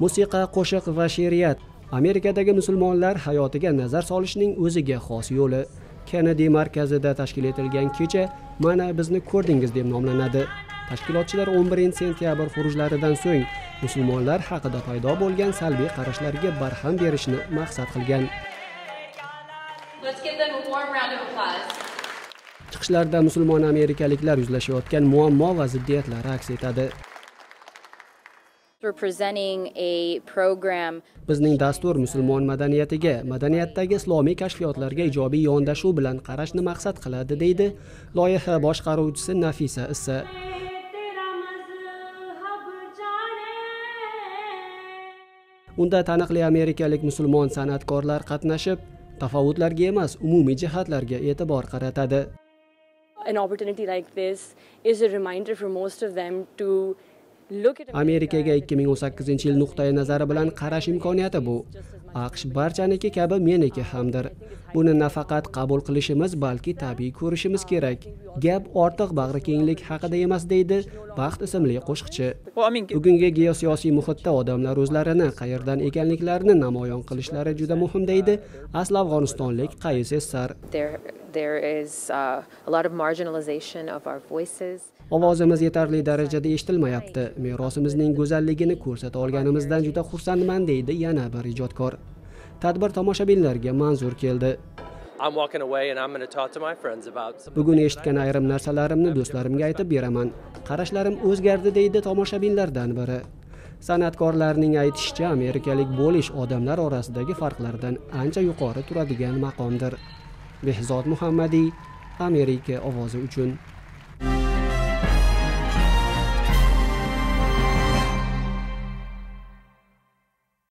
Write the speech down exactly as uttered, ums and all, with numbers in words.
Musiqa, qo'shiq va she'riyat Amerikadagi musulmonlar hayotiga nazar solishning o'ziga xos yo'li. Kennedy markazida tashkil etilgan kecha "Mana bizni ko'rdingiz" deb nomlanadi. Tashkilotchilar o'n birinchi sentyabr xurujlaridan so'ng musulmonlar haqida paydo bo'lgan salbiy qarashlarga barham berishni maqsad qilgan. Chiqishlarda musulmon amerikaliklar yuzlashayotgan muammo va ziddiyatlar aks etadi. Bizning dastur musulmon madaniyatiga, madaniyatdagi islomiy kashfiyotlarga ijobiy yondashuv bilan qarashni maqsad qiladi, deydi loyiha boshqaruvchisi Nafisa Issa. Unda taniqli amerikalik musulmon san'atkorlar qatnashib, tafovutlarga emas, umumiy jihatlarga e'tibor qaratadi. An opportunity like this is a reminder for most of them to Amerikaga ikki ming o'n sakkizinchi yil nuqtai nazari bilan qarash imkoniyati bu. AQSh barchaniki kabi meniki hamdir. Buni nafaqat qabul qilishimiz, balki tabiiy ko'rishimiz kerak. Gap ortiq bag'rikenglik haqida emas, deydi Baxt ismli qo'shiqchi. Bugungi geosiyosiy muhitda odamlar o'zlarini qayerdan ekanliklarini namoyon qilishlari juda muhim, deydi asl afg'onistonlik Qayis Essar. There is uh, a lot of marginalization of our voices. Ovozimiz yetarli darajada eshitilmayapti. Merosimizning go'zalligini ko'rsata olganimizdan juda xursandman, deydi yana bir ijodkor. Tadbir tomoshabinlarga manzur keldi. Bugun eshitgan ayrim narsalarimni do'stlarimga aytib beraman. Qarashlarim o'zgardi, deydi tomoshabinlardan biri. San'atkorlarning aytishicha, amerikalik bo'lish odamlar orasidagi farqlardan ancha yuqori turadigan maqomdir. Behzod Muhammadiy, Amerika ovozi uchun.